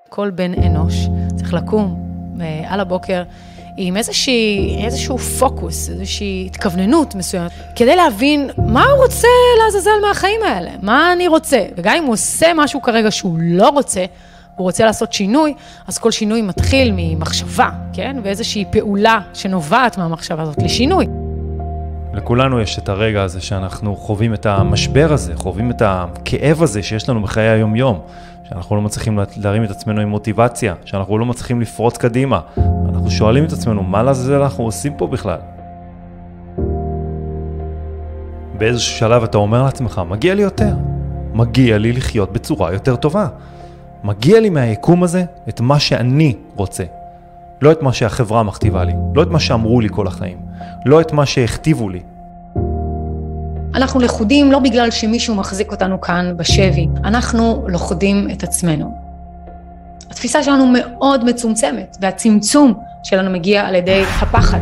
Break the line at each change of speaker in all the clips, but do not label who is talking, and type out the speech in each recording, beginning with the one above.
כל בן אנוש צריך לקום על הבוקר עם איזשהו פוקוס, איזושהי התכווננות מסוימת, כדי להבין מה הוא רוצה לעזאזל מהחיים האלה, מה אני רוצה. וגם אם הוא עושה משהו כרגע שהוא לא רוצה, הוא רוצה לעשות שינוי, אז כל שינוי מתחיל ממחשבה, כן? ואיזושהי פעולה שנובעת מהמחשבה הזאת לשינוי.
לכולנו יש את הרגע הזה שאנחנו חווים את המשבר הזה, חווים את הכאב הזה שיש לנו בחיי היום-יום, שאנחנו לא מצליחים להרים את עצמנו עם מוטיבציה, שאנחנו לא מצליחים לפרוץ קדימה. אנחנו שואלים את עצמנו, מה לזה אנחנו עושים פה בכלל? באיזשהו שלב אתה אומר לעצמך, מגיע לי יותר. מגיע לי לחיות בצורה יותר טובה. מגיע לי מהיקום הזה את מה שאני רוצה. לא את מה שהחברה מכתיבה לי, לא את מה שאמרו לי כל החיים, לא את מה שהכתיבו לי.
אנחנו לכודים לא בגלל שמישהו מחזיק אותנו כאן בשבי, אנחנו לכודים את עצמנו. התפיסה שלנו מאוד מצומצמת, והצמצום שלנו מגיע על ידי הפחד.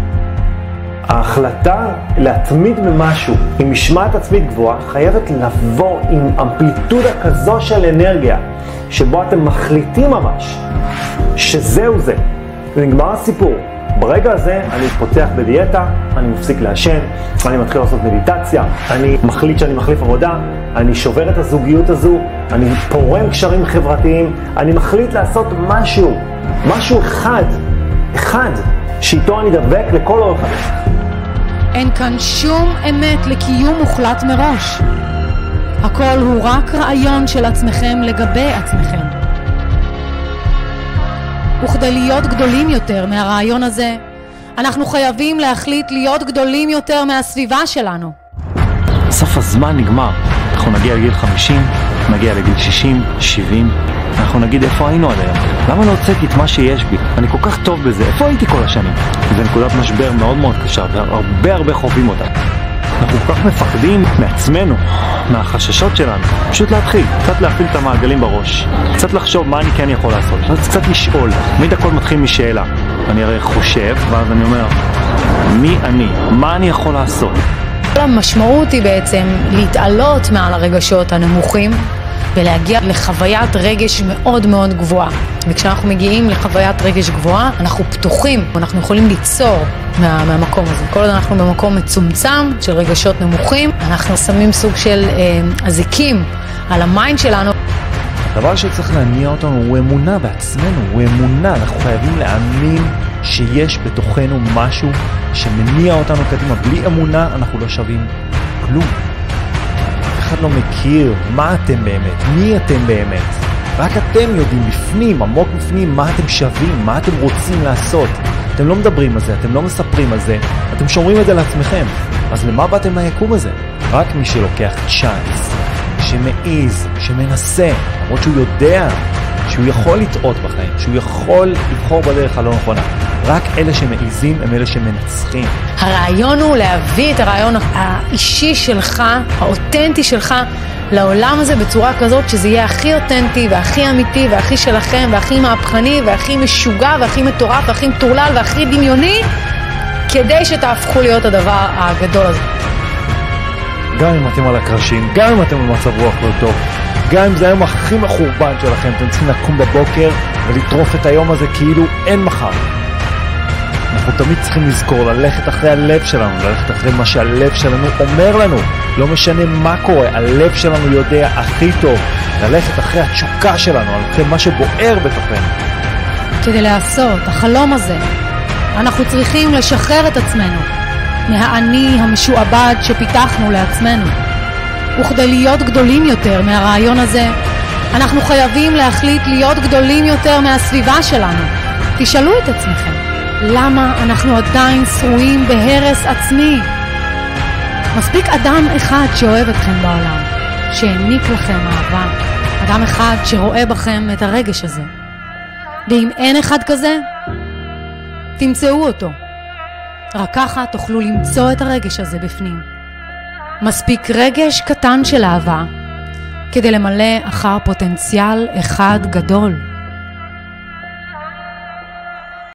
ההחלטה להתמיד במשהו עם משמעת עצמית גבוהה חייבת לבוא עם אמפליטודה כזו של אנרגיה, שבו אתם מחליטים ממש שזהו זה. נגמר הסיפור. ברגע הזה אני פותח בדיאטה, אני מפסיק לעשן, אני מתחיל לעשות מדיטציה, אני מחליט שאני מחליף עבודה, אני שובר את הזוגיות הזו, אני פורם קשרים חברתיים, אני מחליט לעשות משהו אחד, שאיתו אני דבק לכל אורך הדרך.
אין כאן שום אמת לקיום מוחלט מראש. הכל הוא רק רעיון של עצמכם לגבי עצמכם. וכדי להיות גדולים יותר מהרעיון הזה, אנחנו חייבים להחליט להיות גדולים יותר מהסביבה שלנו.
סוף הזמן נגמר. אנחנו נגיע לגיל 50, נגיע לגיל 60, 70. אנחנו נגיד איפה היינו עד היום. למה לא הוצאתי את מה שיש בי? אני כל כך טוב בזה. איפה הייתי כל השנים? זו נקודת משבר מאוד מאוד קשה, והרבה חווים אותה. אנחנו כל כך מפחדים מעצמנו, מהחששות שלנו. פשוט להתחיל, קצת להפעיל את המעגלים בראש. קצת לחשוב מה אני כן יכול לעשות. קצת לשאול. תמיד הכל מתחיל משאלה. אני הרי חושב, ואז אני אומר, מי אני? מה אני יכול לעשות?
המשמעות היא בעצם להתעלות מעל הרגשות הנמוכים, ולהגיע לחוויית רגש מאוד מאוד גבוהה. וכשאנחנו מגיעים לחוויית רגש גבוהה, אנחנו פתוחים, אנחנו יכולים ליצור מהמקום הזה. כל עוד אנחנו במקום מצומצם של רגשות נמוכים, אנחנו שמים סוג של אזיקים על המיינד שלנו.
הדבר שצריך להניע אותנו הוא אמונה בעצמנו, הוא אמונה. אנחנו חייבים להאמין שיש בתוכנו משהו שמניע אותנו קדימה. בלי אמונה אנחנו לא שווים כלום. אחד לא מכיר מה אתם באמת, מי אתם באמת. רק אתם יודעים בפנים, עמוק בפנים, מה אתם שווים, מה אתם רוצים לעשות. אתם לא מדברים על זה, אתם לא מספרים על זה, אתם שומרים את זה לעצמכם. אז למה באתם מהיקום הזה? רק מי שלוקח צ'אנס, שמעיז, שמנסה, למרות שהוא יודע שהוא יכול לטעות בחיים, שהוא יכול לבחור בדרך הלא נכונה. רק אלה שמעיזים הם אלה שמנצחים.
הרעיון הוא להביא את הרעיון האישי שלך, האותנטי שלך, לעולם הזה בצורה כזאת שזה יהיה הכי אותנטי והכי אמיתי והכי שלכם והכי מהפכני והכי משוגע והכי מטורף והכי מטורלל והכי דמיוני, כדי שתהפכו להיות הדבר הגדול הזה.
גם אם אתם על הקרשים, גם אם אתם במצב רוח לא טוב, גם אם זה היום הכי מחורבן שלכם, אתם צריכים לקום בבוקר ולטרוף את היום הזה כאילו אין מחר. אנחנו תמיד צריכים לזכור ללכת אחרי הלב שלנו, ללכת אחרי מה שהלב שלנו אומר לנו. לא משנה מה קורה, הלב שלנו יודע הכי טוב. ללכת אחרי התשוקה שלנו, אחרי מה שבוער בתוכנו.
כדי לעשות החלום הזה, אנחנו צריכים לשחרר את עצמנו מהאני המשועבד שפיתחנו לעצמנו. וכדי להיות גדולים יותר מהרעיון הזה, אנחנו חייבים להחליט להיות גדולים יותר מהסביבה שלנו. תשאלו את עצמכם, למה אנחנו עדיין שרויים בהרס עצמי? מספיק אדם אחד שאוהב אתכם בעולם, שהעניק לכם אהבה, אדם אחד שרואה בכם את הרגש הזה. ואם אין אחד כזה, תמצאו אותו. רק ככה תוכלו למצוא את הרגש הזה בפנים. מספיק רגש קטן של אהבה כדי למלא אחר פוטנציאל אחד גדול.